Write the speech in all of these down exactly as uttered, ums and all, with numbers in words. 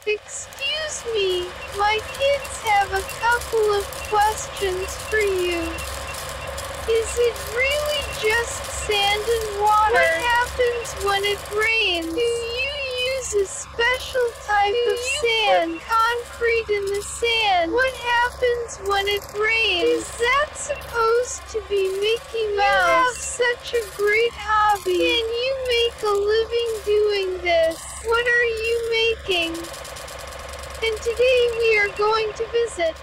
Excuse me, my kids have a couple of questions for you. Is it really just sand and water? What happens when it rains? Do you use a special type of sand, concrete in the sand? What happens when it rains? Is that supposed to be Mickey Mouse? You have such a great hobby. Can you make a living doing this? What are you making? And today we are going to visit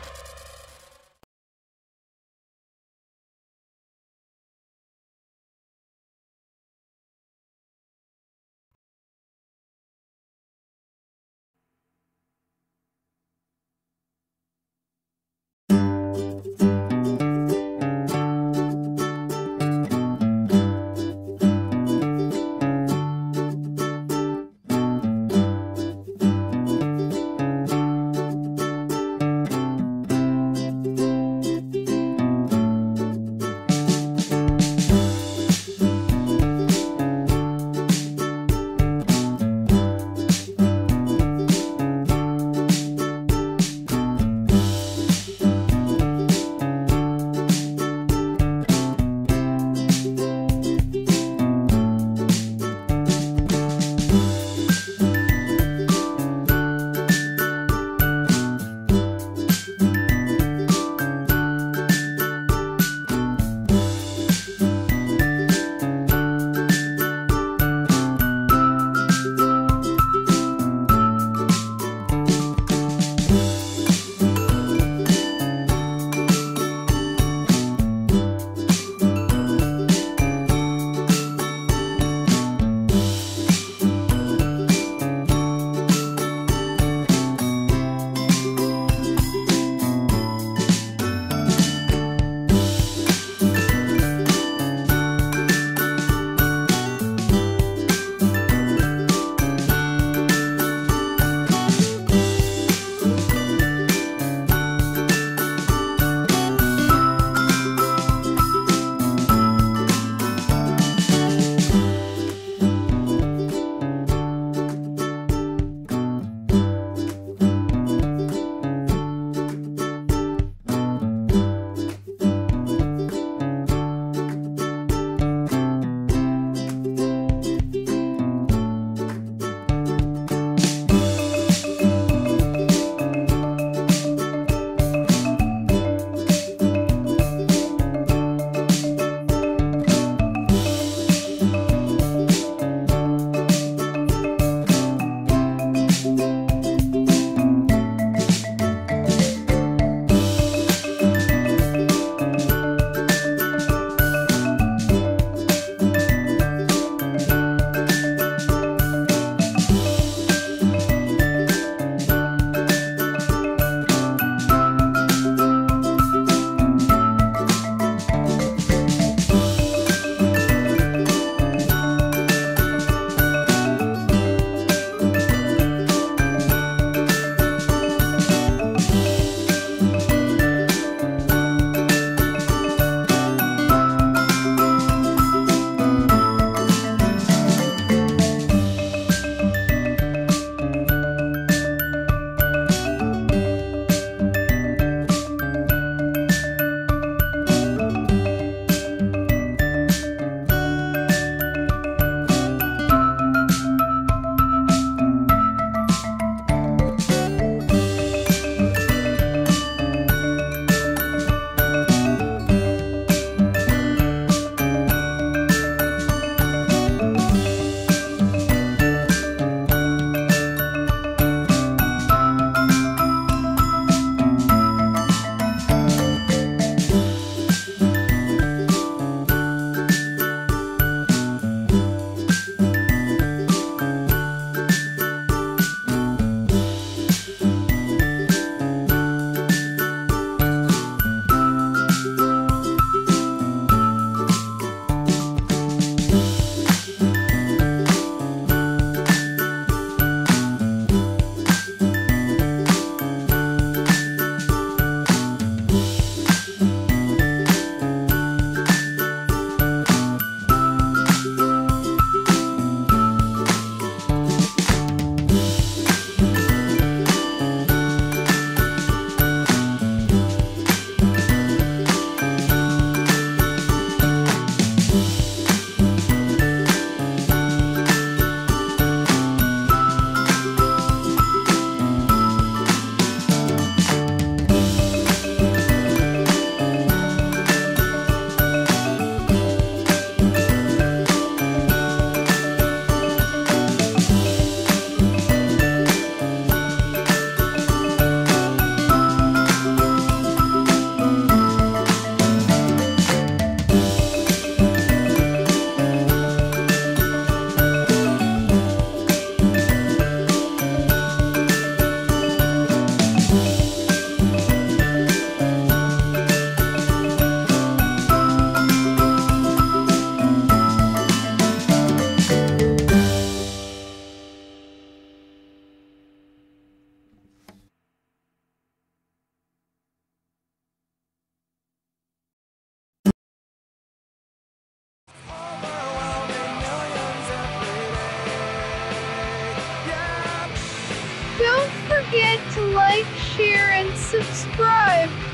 forget to like, share, and subscribe.